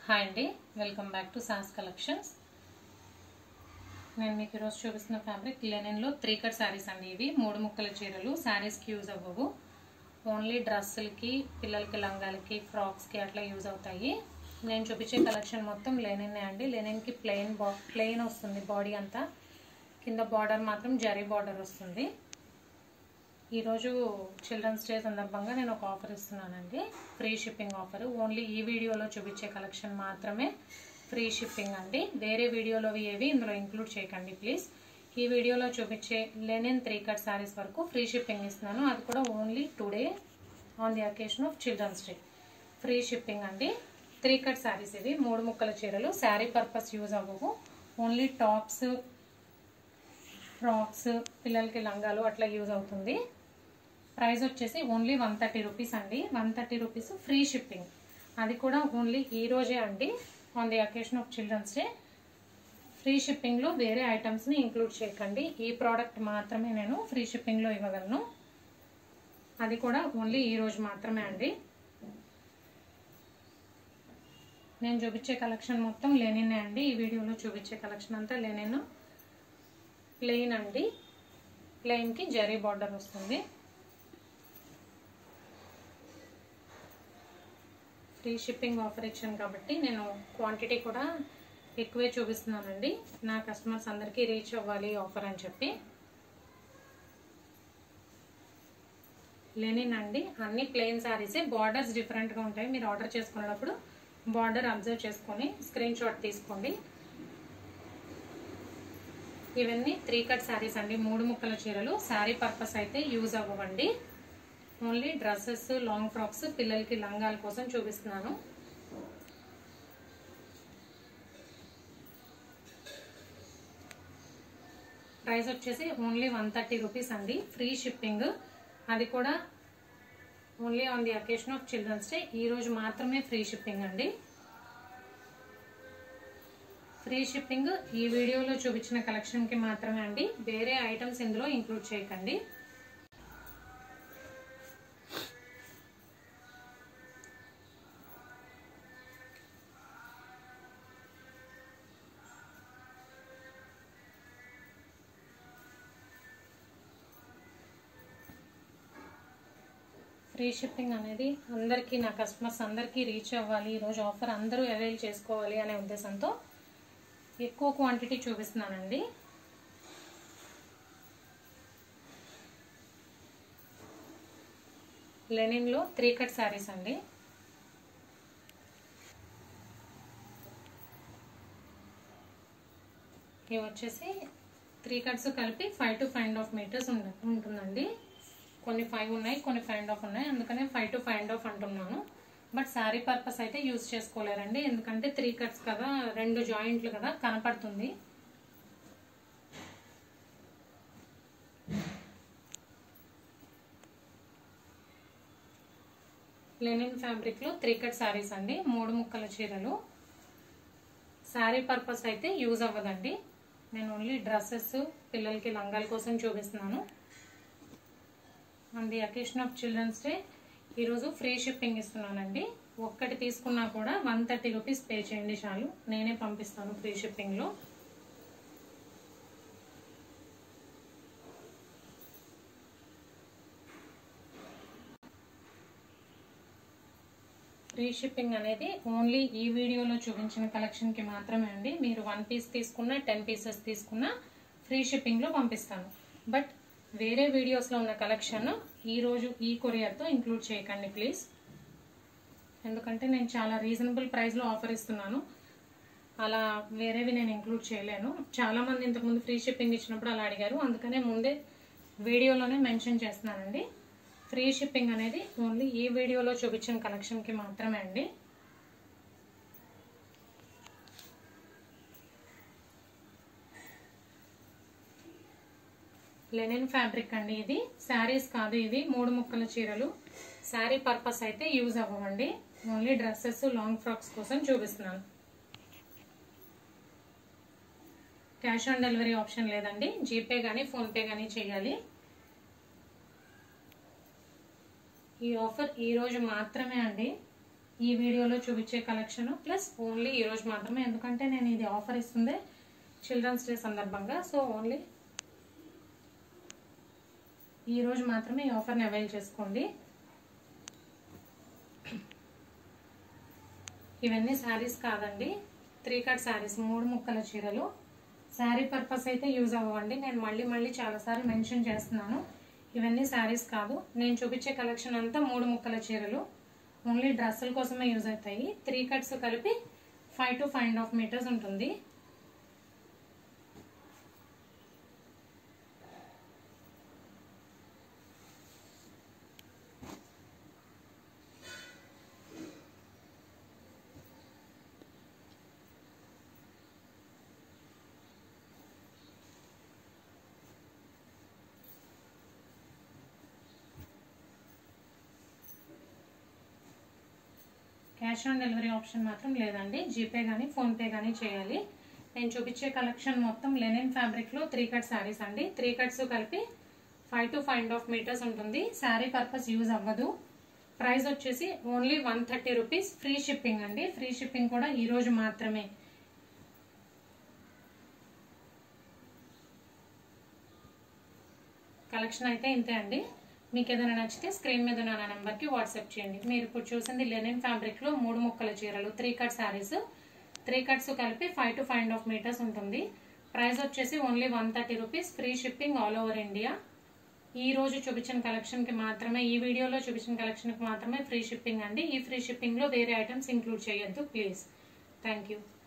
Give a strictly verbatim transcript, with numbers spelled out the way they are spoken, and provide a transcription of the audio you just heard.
Hi అండి, welcome back to Sas collections. నేను మీకు ఈరోజు చూపిస్తున్న ఫ్యాబ్రిక్ లెనిన్లో త్రీ కట్ శారీస్ అండి. ఇవి మూడు ముక్కల చీరలు. శారీస్కి యూజ్ అవ్వవు, ఓన్లీ డ్రెస్సులకి, పిల్లలకి లంగాలకి, ఫ్రాక్స్కి అట్లా యూజ్ అవుతాయి. నేను చూపించే కలెక్షన్ మొత్తం లెనిన్నే అండి. లెనిన్కి ప్లెయిన్ బా ప్లెయిన్ వస్తుంది బాడీ అంతా, కింద బార్డర్ మాత్రం జరీ బార్డర్ వస్తుంది. ఈరోజు చిల్డ్రన్స్ డే సందర్భంగా నేను ఒక ఆఫర్ ఇస్తున్నానండి, ఫ్రీ షిప్పింగ్ ఆఫర్. ఓన్లీ ఈ వీడియోలో చూపించే కలెక్షన్ మాత్రమే ఫ్రీ షిప్పింగ్ అండి. వేరే వీడియోలో ఏవి ఇందులో ఇంక్లూడ్ చేయకండి ప్లీజ్. ఈ వీడియోలో చూపించే లెనిన్ త్రీ కట్ శారీస్ వరకు ఫ్రీ షిప్పింగ్ ఇస్తున్నాను, అది కూడా only today on the occasion of children's day. Free shipping అండి. త్రీ కట్ శారీస్ ఇవి, మూడు ముక్కల చీరలు. శారీ పర్పస్ యూజ్ అవ్వవు, ఓన్లీ టాప్స్, ఫ్రాక్స్, పిల్లలకి లంగాలు అట్లా యూజ్ అవుతుంది. ప్రైస్ వచ్చేసి ఓన్లీ వన్ థర్టీ రూపీస్ అండి. One thirty rupees free shipping, అది కూడా ఓన్లీ ఈ రోజే అండి, on the occasion of children's day. Free షిప్పింగ్లో వేరే ఐటమ్స్ని ఇంక్లూడ్ చేయకండి, ఈ ప్రోడక్ట్ మాత్రమే నేను ఫ్రీ షిప్పింగ్లో ఇవ్వగలను, అది కూడా ఓన్లీ ఈ రోజు మాత్రమే అండి. నేను చూపించే కలెక్షన్ మొత్తం లెనిన్ అండి. ఈ వీడియోలో చూపించే కలెక్షన్ అంతా లెనిన్. ప్లెయిన్ అండి, ప్లెయిన్కి జరీ బార్డర్ వస్తుంది. ఫ్రీ షిప్పింగ్ ఆఫర్ ఇచ్చాను కాబట్టి నేను క్వాంటిటీ కూడా ఎక్కువే చూపిస్తున్నానండి, నా కస్టమర్స్ అందరికీ రీచ్ అవ్వాలి ఆఫర్ అని చెప్పి. లెనిన్ అండి, అన్ని ప్లెయిన్ శారీసే, బార్డర్స్ డిఫరెంట్గా ఉంటాయి. మీరు ఆర్డర్ చేసుకునేటప్పుడు బార్డర్ అబ్జర్వ్ చేసుకొని స్క్రీన్ షాట్ తీసుకోండి. ఇవన్నీ త్రీ కట్ శారీస్ అండి, మూడు ముక్కల చీరలు. శారీ పర్పస్ అయితే యూజ్ అవ్వండి, ఓన్లీ డ్రెస్సెస్, లాంగ్ ఫ్రాక్స్, పిల్లలకి లంగాల కోసం చూపిస్తున్నాను. ప్రైస్ వచ్చేసి ఓన్లీ వన్ థర్టీ రూపీస్ అండి, ఫ్రీ షిప్పింగ్, అది కూడా only on the occasion of children's day. ఈ రోజు మాత్రమే ఫ్రీ షిప్పింగ్ అండి. ఫ్రీ షిప్పింగ్ ఈ వీడియోలో చూపించిన కలెక్షన్కి మాత్రమే అండి, వేరే ఐటమ్స్ ఇందులో ఇంక్లూడ్ చేయకండి. ఫ్రీ షిప్పింగ్ అనేది అందరికీ, నా కస్టమర్స్ అందరికీ రీచ్ అవ్వాలి, ఈరోజు ఆఫర్ అందరూ అవైల్ చేసుకోవాలి అనే ఉద్దేశంతో ఎక్కువ క్వాంటిటీ చూపిస్తున్నానండి. లెనిన్లో త్రీ కట్ శారీస్ అండి. ఇవి వచ్చేసి త్రీ కట్స్ కలిపి five to five and half metres ఉంటుందండి. కొన్ని ఫైవ్ ఉన్నాయి, కొన్ని ఫైవ్ అండ్ హాఫ్ ఉన్నాయి, అందుకనే five to five and half అంటున్నాను. బట్ శారీ పర్పస్ అయితే యూజ్ చేసుకోలేరండి, ఎందుకంటే త్రీ కట్స్ కదా, రెండు జాయింట్లు కదా, కనపడుతుంది. లెనిన్ ఫ్యాబ్రిక్లో త్రీ కట్ శారీస్ అండి, మూడు ముక్కల చీరలు. శారీ పర్పస్ అయితే యూజ్ అవ్వదండి, నేను ఓన్లీ డ్రెస్సెస్, పిల్లలకి లంగాల కోసం చూపిస్తున్నాను. On the occasion of children's day ఈరోజు ఫ్రీ షిప్పింగ్ ఇస్తున్నానండి. ఒక్కటి తీసుకున్నా కూడా వన్ థర్టీ రూపీస్ పే చేయండి చాలు, నేనే పంపిస్తాను ఫ్రీ షిప్పింగ్లో. ఫ్రీ షిప్పింగ్ అనేది ఓన్లీ ఈ వీడియోలో చూపించిన కలెక్షన్కి మాత్రమే అండి. మీరు వన్ పీస్ తీసుకున్నా, టెన్ పీసెస్ తీసుకున్నా ఫ్రీ షిప్పింగ్లో పంపిస్తాను. బట్ వేరే వీడియోస్లో ఉన్న కలెక్షన్ ఈరోజు ఈ కొరియర్తో ఇంక్లూడ్ చేయకండి ప్లీజ్, ఎందుకంటే నేను చాలా రీజనబుల్ ప్రైస్లో ఆఫర్ ఇస్తున్నాను, అలా వేరేవి నేను ఇంక్లూడ్ చేయలేను. చాలామంది ఇంతకుముందు ఫ్రీ షిప్పింగ్ ఇచ్చినప్పుడు అలా అడిగారు, అందుకనే ముందే వీడియోలోనే మెన్షన్ చేస్తున్నానండి. ఫ్రీ షిప్పింగ్ అనేది ఓన్లీ ఈ వీడియోలో చూపించిన కలెక్షన్కి మాత్రమే అండి. లెనిన్ ఫ్యాబ్రిక్ అండి, ఇది శారీస్ కాదు, ఇవి మూడు ముక్కల చీరలు. శారీ పర్పస్ అయితే యూజ్ అవ్వండి, ఓన్లీ డ్రెస్సెస్, లాంగ్ ఫ్రాక్స్ కోసం చూపిస్తున్నాను. క్యాష్ ఆన్ డెలివరీ ఆప్షన్ లేదండి, జీపే కానీ ఫోన్పే కానీ చేయాలి. ఈ ఆఫర్ ఈ రోజు మాత్రమే అండి. ఈ వీడియోలో చూపించే కలెక్షన్ ప్లస్ ఓన్లీ ఈరోజు మాత్రమే, ఎందుకంటే నేను ఇది ఆఫర్ ఇస్తుంది చిల్డ్రన్స్ డే సందర్భంగా. సో ఓన్లీ ఈరోజు మాత్రమే ఈ ఆఫర్ని అవైల్ చేసుకోండి. ఇవన్నీ శారీస్ కాదండి, త్రీ కట్ శారీస్, మూడు ముక్కల చీరలు. శారీ పర్పస్ అయితే యూజ్ అవ్వండి, నేను మళ్ళీ మళ్ళీ చాలాసార్లు మెన్షన్ చేస్తున్నాను. ఇవన్నీ శారీస్ కాదు, నేను చూపించే కలెక్షన్ అంతా మూడు ముక్కల చీరలు, ఓన్లీ డ్రెస్సుల కోసమే యూజ్ అవుతాయి. త్రీ కట్స్ కలిపి five to five and half metres ఉంటుంది. క్యాష్ ఆన్ డెలివరీ ఆప్షన్ మాత్రం లేదండి, జీపే కానీ ఫోన్పే కానీ చేయాలి. నేను చూపించే కలెక్షన్ మొత్తం లెనిన్ ఫ్యాబ్రిక్లో త్రీ కట్ శారీస్ అండి. త్రీ కట్స్ కలిపి five to five and half metres ఉంటుంది. శారీ పర్పస్ యూజ్ అవ్వదు. ప్రైస్ వచ్చేసి only one thirty rupees, free shipping అండి. ఫ్రీ షిప్పింగ్ కూడా ఈరోజు మాత్రమే. కలెక్షన్ అయితే ఇంతే అండి. మీకు ఏదైనా నచ్చితే స్క్రీన్ మీద ఉన్న నా నెంబర్కి వాట్సాప్ చేయండి. మీరు ఇప్పుడు చూసింది లెనిన్ ఫ్యాబ్రిక్లో మూడు ముక్కల చీరలు, three cut saris. Three cuts కలిపి five to five and half metres ఉంటుంది. ప్రైస్ వచ్చేసి only one thirty rupees, free shipping all over India. ఈ రోజు చూపించిన కలెక్షన్కి మాత్రమే, ఈ వీడియోలో చూపించిన కలెక్షన్కి మాత్రమే ఫ్రీ షిప్పింగ్ అండి. ఈ ఫ్రీ షిప్పింగ్లో వేరే ఐటమ్స్ ఇంక్లూడ్ చేయొద్దు ప్లీజ్. Thank you.